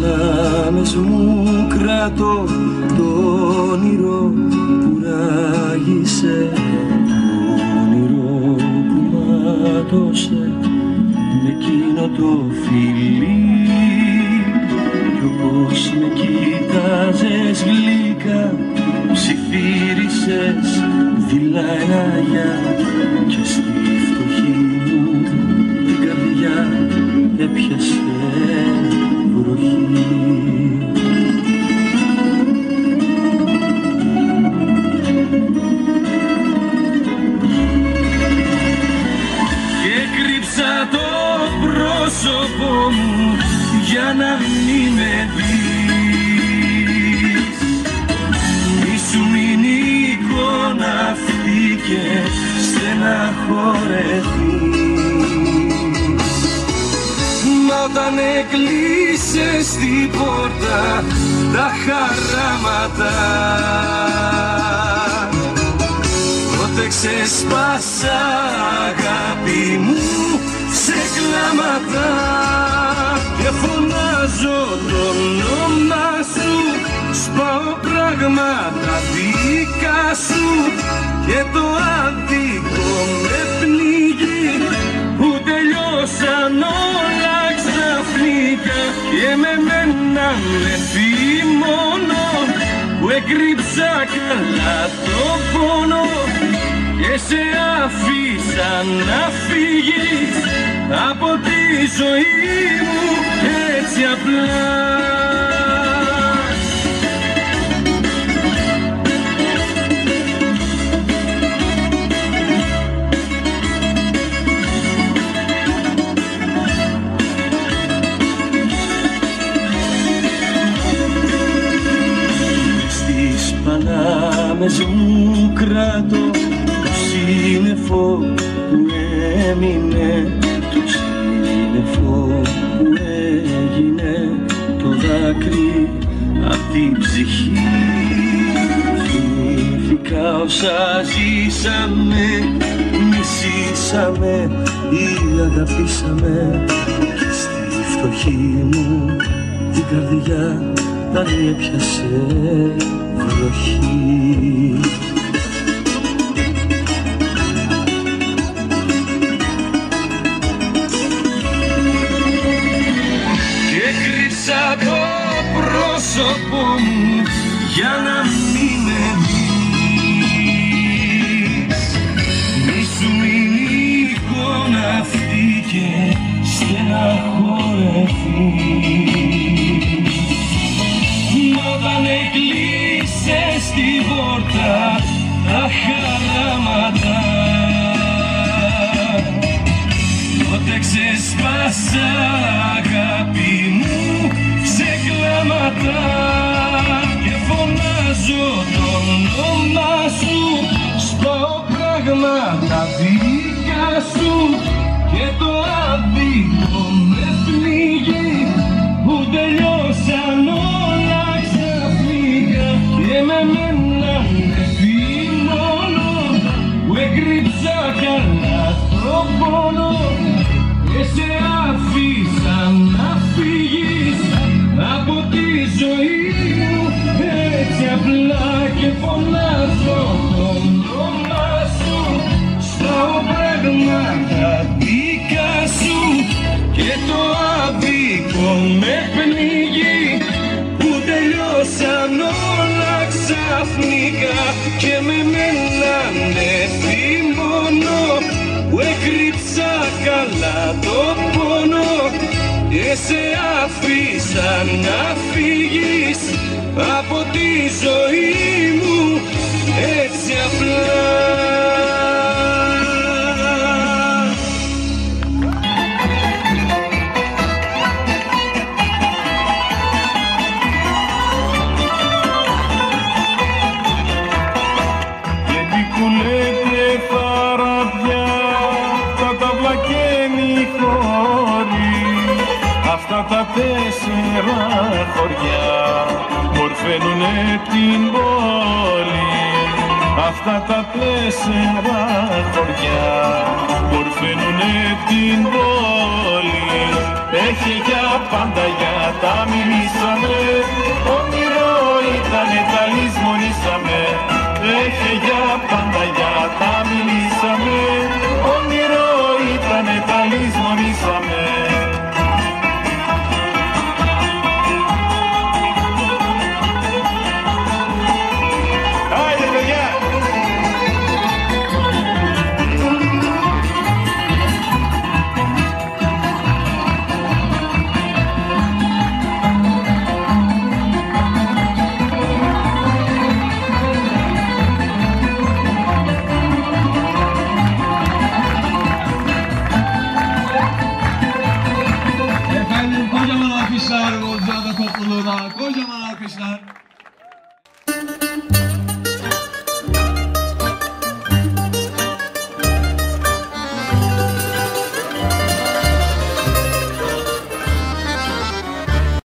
παλάμες μου κρατώ το όνειρο που ράγισε, το όνειρο που μάτωσε με εκείνο το φιλί. Κι όπως με κοίταζες γλυκά, ψιθύρισες δειλά ένα γεια και στη φτωχή μου την καρδιά έπιασε βροχή. Και κρύψα το πρόσωπό μου για να μην με δεις. Ήσου είναι η εικόνα αυτή και στεναχωρεθείς. Μα όταν έκλεισες την πόρτα τα χαράματα, τότε ξεσπάσα αγάπη μου σε κλάματα και φωνάζω το όνομα σου, σπάω πράγματα δικά σου και το άδικο με πνίγει που τελειώσαν όλα ξαφνικά και με μένα με μόνο που έκρυψα καλά το πόνο και σε άφησα να φύγεις από τη ζωή μου έτσι απλά. Στις παλάμες μου κράτω το σύννεφο που έμεινε, το σύννεφο που έγινε το δάκρυ απ' την ψυχή. Θυμήθηκα όσα ζήσαμε, μισήσαμε ή αγαπήσαμε και στη φτωχή μου την καρδιά πάλι έπιασε βροχή. Και κρύψα το πρόσωπό μου για να μην με δεις. Ήσου είναι η εικόνα αυτή και στεναχωρεθείς. Όταν έκλεισες την πόρτα τα χαράματα, τότε ξεσπάσα αγάπη μου σε κλάματα και φωνάζω το όνομα σου, σπάω πράγματα δικά σου και το άδικο με πνίγει που τελειώσαν όλα ξαφνικά και με μένα μόνο που έκρυψα καλά το πόνο και σε άφησα να φύγεις από τη ζωή μου έτσι απλά και φωνάζω το όνομα σου, σπάω πράγματα δικά σου και το άδικο με πνίγει που τελειώσαν όλα ξαφνικά και με μένανε μόνο που έκρυψα καλά το πόνο και σε άφησα να φύγεις από τη ζωή μου έτσι απλά. Αυτά τα 4 χωριά μορφαίνουνε την πόλη. Αυτά τα 4 χωριά μορφαίνουνε την πόλη. Έχει για πάντα για τα μιλήσαμε, όνειρο ήτανε τα λησμονήσαμε. Έχε για πάντα για τα μιλήσαμε, όνειρο ήτανε τα λησμονήσαμε. Efendim kocaman alkışlar Bozcaada topluluğuna, kocaman alkışlar.